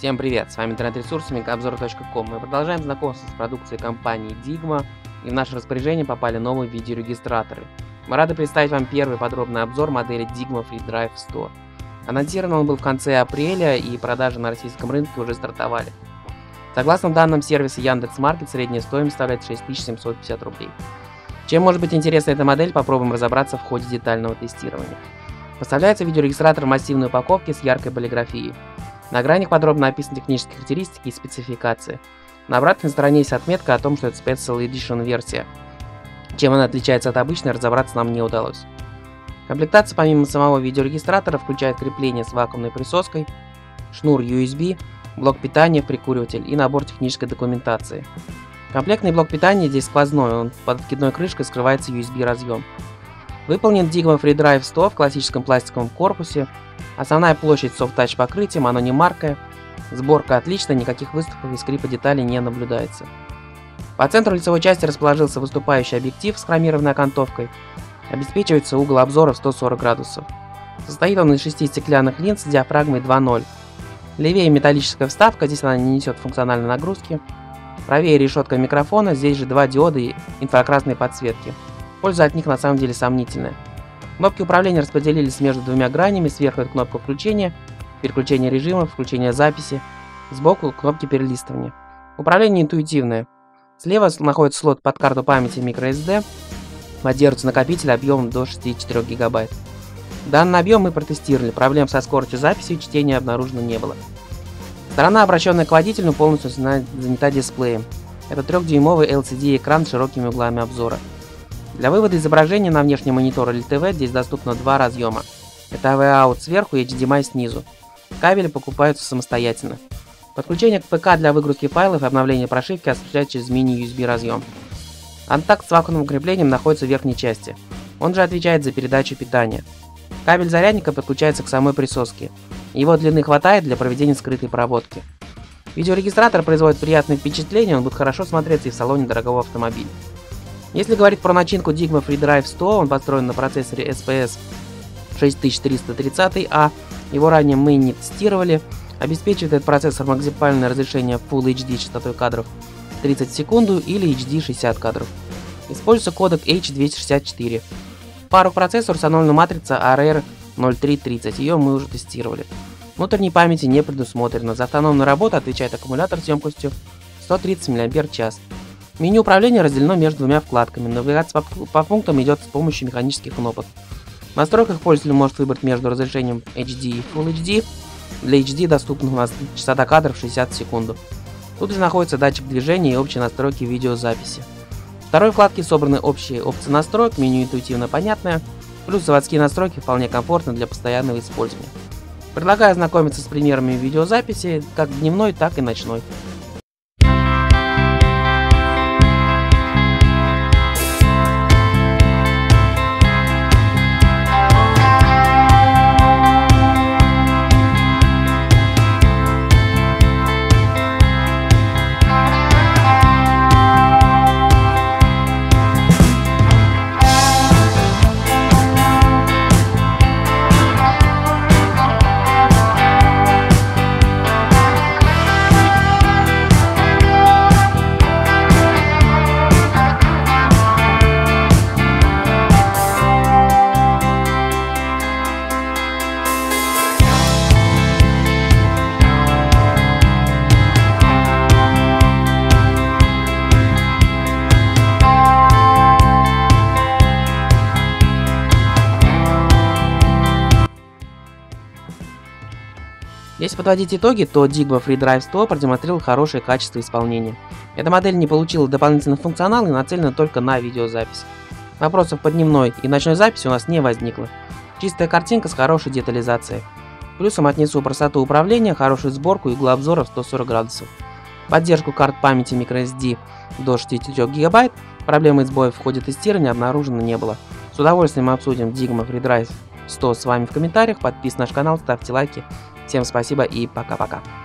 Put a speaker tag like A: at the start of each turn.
A: Всем привет, с вами интернет-ресурс Мегаобзор.ком. Мы продолжаем знакомство с продукцией компании Digma, и в наше распоряжение попали новые видеорегистраторы. Мы рады представить вам первый подробный обзор модели Digma FreeDrive 100. Анонсирован он был в конце апреля, и продажи на российском рынке уже стартовали. Согласно данным сервиса Яндекс.Маркет, средняя стоимость составляет 6750 рублей. Чем может быть интересна эта модель, попробуем разобраться в ходе детального тестирования. Поставляется видеорегистратор в массивной упаковке с яркой полиграфией. На гранях подробно описаны технические характеристики и спецификации. На обратной стороне есть отметка о том, что это Special Edition версия. Чем она отличается от обычной, разобраться нам не удалось. Комплектация помимо самого видеорегистратора включает крепление с вакуумной присоской, шнур USB, блок питания, прикуриватель и набор технической документации. Комплектный блок питания здесь сквозной, он под откидной крышкой скрывается USB разъем. Выполнен Digma FreeDrive 100 в классическом пластиковом корпусе. Основная площадь с софт-тач покрытием, оно не маркое. Сборка отличная, никаких выступов и скрипа деталей не наблюдается. По центру лицевой части расположился выступающий объектив с хромированной окантовкой. Обеспечивается угол обзора в 140 градусов. Состоит он из 6 стеклянных линз с диафрагмой 2.0. Левее металлическая вставка, здесь она не несет функциональной нагрузки. Правее решетка микрофона, здесь же два диода и инфракрасные подсветки. Польза от них на самом деле сомнительная. Кнопки управления распределились между двумя гранями, сверху это кнопка включения, переключение режимов, включение записи, сбоку кнопки перелистывания. Управление интуитивное. Слева находится слот под карту памяти microSD, поддерживается накопитель объемом до 64 гигабайт. Данный объем мы протестировали, проблем со скоростью записи и чтения обнаружено не было. Сторона, обращенная к водителю, полностью занята дисплеем. Это 3-дюймовый LCD экран с широкими углами обзора. Для вывода изображения на внешний монитор или ТВ здесь доступно два разъема. Это AV-out сверху и HDMI снизу. Кабели покупаются самостоятельно. Подключение к ПК для выгрузки файлов и обновления прошивки осуществляется через мини-USB разъем. Контакт с вакуумным креплением находится в верхней части. Он же отвечает за передачу питания. Кабель зарядника подключается к самой присоске. Его длины хватает для проведения скрытой проводки. Видеорегистратор производит приятное впечатление, он будет хорошо смотреться и в салоне дорогого автомобиля. Если говорить про начинку Digma FreeDrive 100, он построен на процессоре SPS 6330A, его ранее мы не тестировали. Обеспечивает этот процессор максимальное разрешение Full HD частотой кадров 30 в секунду или HD 60 кадров. Используется кодек H264. В пару к процессору установлена матрица RR0330, ее мы уже тестировали. Внутренней памяти не предусмотрено, за автономную работу отвечает аккумулятор с емкостью 130 мАч. Меню управления разделено между двумя вкладками, навигация по пунктам идет с помощью механических кнопок. В настройках пользователь может выбрать между разрешением HD и Full HD. Для HD доступна у нас частота кадров 60 в секунду. Тут же находится датчик движения и общие настройки видеозаписи. В второй вкладке собраны общие опции настроек, меню интуитивно понятное, плюс заводские настройки вполне комфортны для постоянного использования. Предлагаю ознакомиться с примерами видеозаписи, как дневной, так и ночной. Если подводить итоги, то Digma FreeDrive 100 продемонстрировал хорошее качество исполнения. Эта модель не получила дополнительный функционал и нацелена только на видеозапись. Вопросов по дневной и ночной записи у нас не возникло. Чистая картинка с хорошей детализацией. Плюсом отнесу простоту управления, хорошую сборку и угол обзора в 140 градусов. Поддержку карт памяти microSD до 64 гигабайт, проблемы сбоев в ходе тестирования обнаружено не было. С удовольствием обсудим Digma FreeDrive 100 с вами в комментариях, подписывайтесь на наш канал, ставьте лайки. Всем спасибо и пока-пока.